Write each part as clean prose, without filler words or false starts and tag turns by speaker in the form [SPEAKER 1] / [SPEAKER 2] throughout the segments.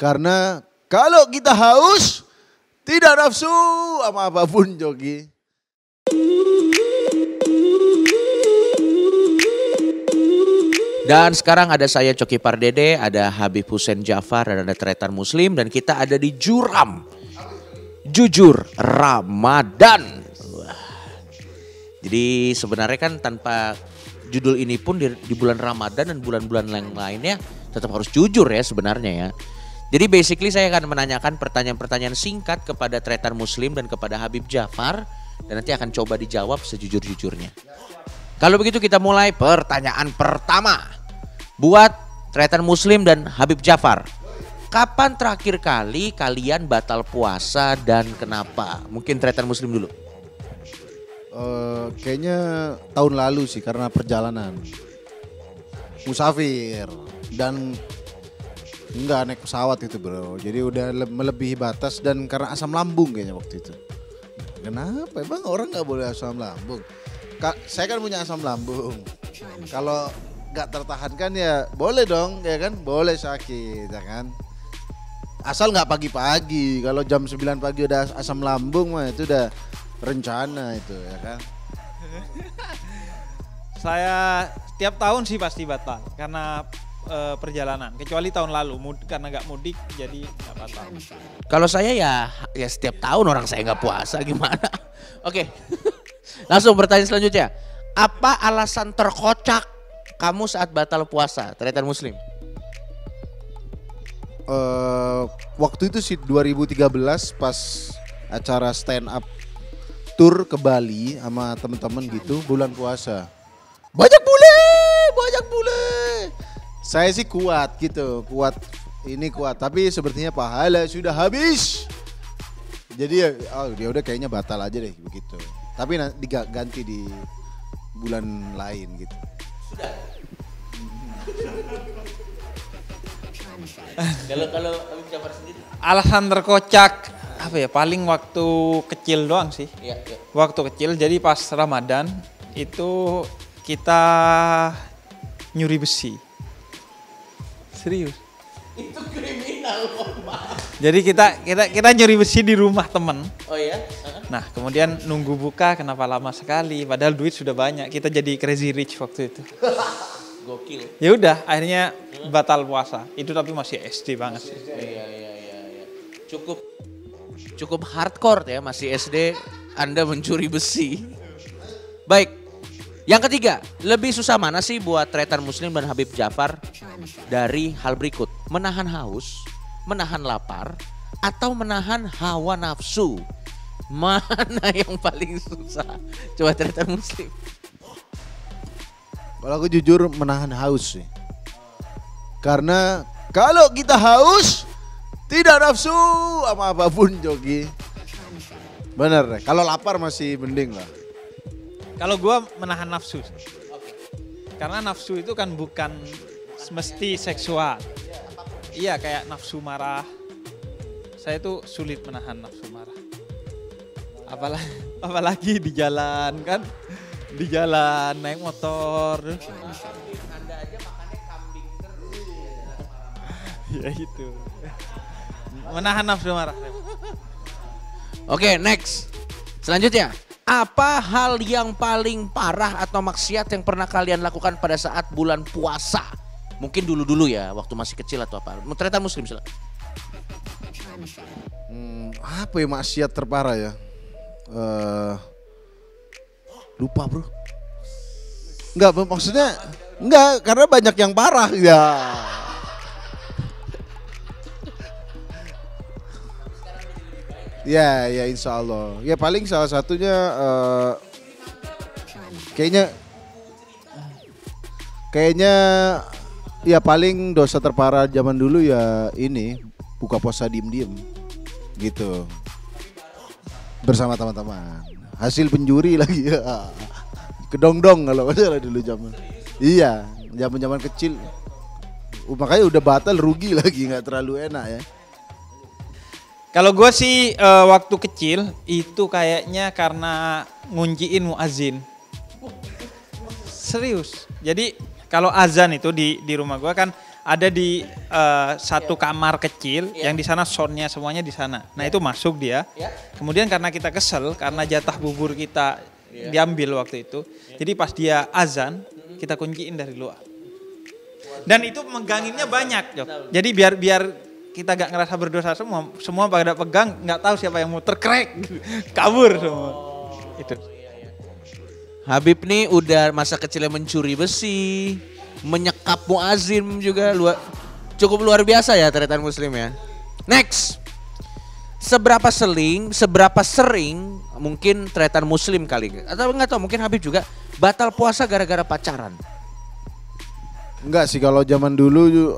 [SPEAKER 1] Karena kalau kita haus, tidak nafsu sama apapun Jogi.
[SPEAKER 2] Dan sekarang ada saya Coki Pardede, ada Habib Hussein Jafar, dan ada Tretan Muslim. Dan kita ada di Juram. Jujur Ramadan. Wah. Jadi sebenarnya kan tanpa judul ini pun di bulan Ramadan dan bulan-bulan yang lainnya tetap harus jujur ya sebenarnya ya. Jadi basically saya akan menanyakan pertanyaan-pertanyaan singkat kepada Tretan Muslim dan kepada Habib Jafar. Dan nanti akan coba dijawab sejujur-jujurnya. Kalau begitu kita mulai pertanyaan pertama. Buat Tretan Muslim dan Habib Jafar. Kapan terakhir kali kalian batal puasa dan kenapa? Mungkin Tretan Muslim dulu.
[SPEAKER 1] Kayaknya tahun lalu sih karena perjalanan. Musafir. Dan enggak naik pesawat itu bro. Jadi udah melebihi batas dan karena asam lambung kayaknya waktu itu. Kenapa? Emang orang gak boleh asam lambung? Saya kan punya asam lambung. Kalau gak tertahankan ya boleh dong ya kan. Boleh sakit ya kan. Asal gak pagi-pagi. Kalau jam 9 pagi udah asam lambung mah itu udah rencana itu ya kan.
[SPEAKER 3] Saya tiap tahun sih pasti batal karena perjalanan. Kecuali tahun lalu karena gak mudik jadi gak batal.
[SPEAKER 2] Kalau saya ya setiap tahun orang saya nggak puasa gimana? Oke, langsung pertanyaan selanjutnya. Apa alasan terkocak kamu saat batal puasa, Tretan Muslim?
[SPEAKER 1] Waktu itu sih 2013 pas acara stand up tour ke Bali sama temen-temen gitu bulan puasa. Banyak bule. Saya sih kuat gitu, kuat tapi sepertinya pahala sudah habis. Jadi ya udah kayaknya batal aja deh begitu. Tapi diganti di bulan lain gitu.
[SPEAKER 2] Sudah. Kalau Habib Jafar sendiri?
[SPEAKER 3] Alasan terkocak apa ya? Paling waktu kecil doang sih.
[SPEAKER 2] Iya.
[SPEAKER 3] Waktu kecil jadi pas Ramadan itu kita nyuri besi. Serius.
[SPEAKER 2] Itu kriminal, maaf.
[SPEAKER 3] Jadi kita nyuri besi di rumah temen.
[SPEAKER 2] Oh ya?
[SPEAKER 3] Nah kemudian nunggu buka kenapa lama sekali? Padahal duit sudah banyak. Kita jadi crazy rich waktu itu.
[SPEAKER 2] Gokil.
[SPEAKER 3] Ya udah akhirnya batal puasa. Itu tapi masih SD banget sih.
[SPEAKER 2] Iya. Cukup hardcore ya, masih SD Anda mencuri besi. Baik. Yang ketiga, lebih susah mana sih buat Tretan Muslim dan Habib Jafar dari hal berikut? Menahan haus, menahan lapar, atau menahan hawa nafsu? Mana yang paling susah? Coba Tretan Muslim.
[SPEAKER 1] Kalau aku jujur menahan haus sih. Karena kalau kita haus, tidak nafsu sama apapun Jogi. Bener deh, kalau lapar masih mending lah.
[SPEAKER 3] Kalau gue menahan nafsu. Karena nafsu itu kan bukan mesti seksual. Iya kayak nafsu marah. Saya tuh sulit menahan nafsu marah. Apalagi di jalan kan. Di jalan naik motor.
[SPEAKER 2] Anda aja makannya kambing terus.
[SPEAKER 3] Ya itu. Menahan nafsu marah.
[SPEAKER 2] Oke, next. Selanjutnya. Apa hal yang paling parah atau maksiat yang pernah kalian lakukan pada saat bulan puasa? Mungkin dulu-dulu ya, waktu masih kecil atau apa. Tretan Muslim silakan.
[SPEAKER 1] Apa ya maksiat terparah ya? Lupa bro. Enggak maksudnya, enggak karena banyak yang parah ya. Ya insya Allah. Ya paling salah satunya kayaknya ya paling dosa terparah zaman dulu ya ini buka puasa diem-diem gitu bersama teman-teman. Hasil penjuri lagi ya. Kedongdong kalau salah dulu zaman. Iya, zaman kecil. Makanya udah batal rugi lagi nggak terlalu enak ya.
[SPEAKER 3] Kalau gue sih waktu kecil itu kayaknya karena ngunjiin muazin. Serius. Jadi kalau azan itu di rumah gue kan ada di satu kamar kecil yang di sana soundnya semuanya di sana. Nah itu masuk dia. Kemudian karena kita kesel karena jatah bubur kita diambil waktu itu. Jadi pas dia azan kita kunciin dari luar. Dan itu meganginnya banyak, Jok. Jadi biar kita gak ngerasa berdosa semua pada pegang, nggak tahu siapa yang muter, krek, kabur semua. Itu.
[SPEAKER 2] Habib nih udah masa kecilnya mencuri besi, menyekap muazin juga cukup luar biasa ya Tretan Muslim ya. Next. Seberapa sering mungkin Tretan Muslim kali atau enggak tahu mungkin Habib juga batal puasa gara-gara pacaran.
[SPEAKER 1] Enggak sih, kalau zaman dulu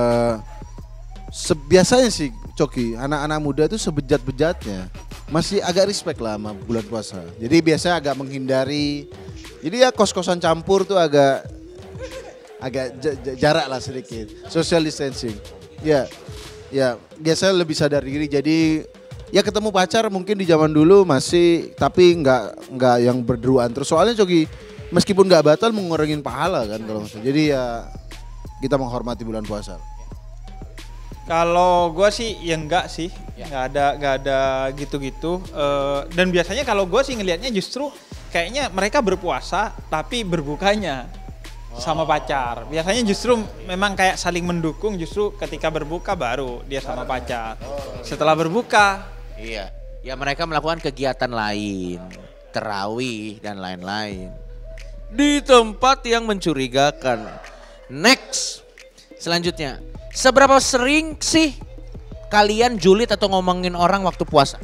[SPEAKER 1] biasanya sih Coki, anak-anak muda tuh sebejat-bejatnya masih agak respect lah sama bulan puasa. Jadi biasanya agak menghindari. Jadi ya kos-kosan campur tuh agak jarak lah sedikit. Social distancing. Ya biasanya lebih sadar diri. Jadi ya ketemu pacar mungkin di zaman dulu masih, tapi nggak yang berderuan terus. Soalnya Coki meskipun nggak batal mengurangin pahala kan kalau maksudnya. Jadi ya kita menghormati bulan puasa.
[SPEAKER 3] Kalau gue sih ya enggak sih, nggak ada gitu-gitu. Dan biasanya kalau gue sih ngelihatnya justru kayaknya mereka berpuasa tapi berbukanya sama pacar. Biasanya justru memang kayak saling mendukung, justru ketika berbuka baru dia sama pacar. Setelah berbuka,
[SPEAKER 2] iya, ya mereka melakukan kegiatan lain, tarawih dan lain-lain di tempat yang mencurigakan. Next, selanjutnya. Seberapa sering sih kalian julid atau ngomongin orang waktu puasa?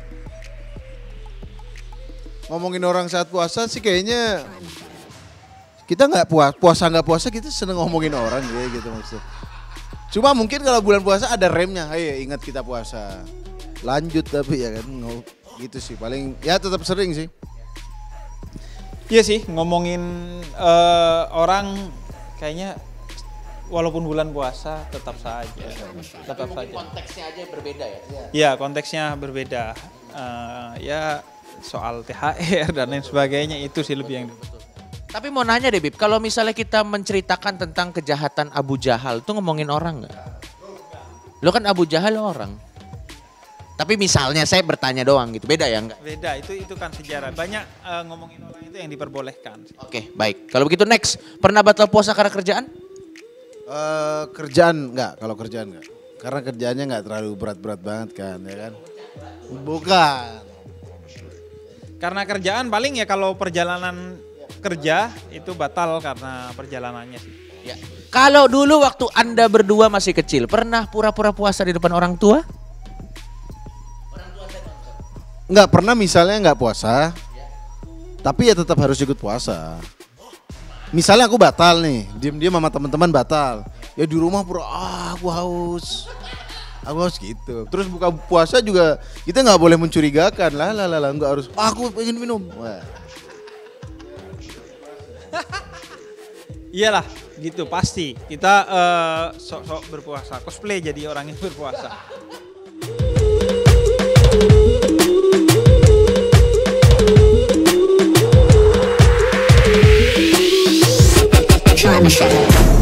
[SPEAKER 1] Ngomongin orang saat puasa sih kayaknya kita nggak puasa kita seneng ngomongin orang gitu maksudnya. Cuma mungkin kalau bulan puasa ada remnya, ayo ingat kita puasa. Lanjut tapi ya kan gitu sih, paling ya tetap sering sih.
[SPEAKER 3] iya sih ngomongin orang kayaknya. Walaupun bulan puasa tetap saja.
[SPEAKER 2] Konteksnya aja berbeda ya?
[SPEAKER 3] Iya konteksnya berbeda. Ya soal THR dan lain sebagainya itu sih lebih yang.
[SPEAKER 2] Tapi mau nanya deh Bib, kalau misalnya kita menceritakan tentang kejahatan Abu Jahal itu ngomongin orang gak? Lo kan Abu Jahal orang. Tapi misalnya saya bertanya doang gitu, beda ya enggak?
[SPEAKER 3] Beda, itu kan sejarah. Banyak ngomongin orang itu yang diperbolehkan.
[SPEAKER 2] Oke, baik. Kalau begitu next, pernah batal puasa karena kerjaan?
[SPEAKER 1] Kerjaan enggak, kalau kerjaan enggak. Karena kerjaannya enggak terlalu berat-berat banget kan, ya kan? Bukan.
[SPEAKER 3] Karena kerjaan paling ya kalau perjalanan kerja itu batal karena perjalanannya sih.
[SPEAKER 2] Ya. Kalau dulu waktu Anda berdua masih kecil, pernah pura-pura puasa di depan orang tua?
[SPEAKER 1] Enggak pernah, misalnya enggak puasa. Tapi ya tetap harus ikut puasa. Misalnya aku batal nih, diam-diam sama teman-teman batal. Ya di rumah pura, aku haus. Aku harus gitu. Terus buka puasa juga kita nggak boleh mencurigakan. Lah nggak harus. Aku pengen minum. Wah.
[SPEAKER 3] Iyalah, gitu pasti. Kita sok-sok berpuasa, cosplay jadi orang yang berpuasa.
[SPEAKER 4] Trying to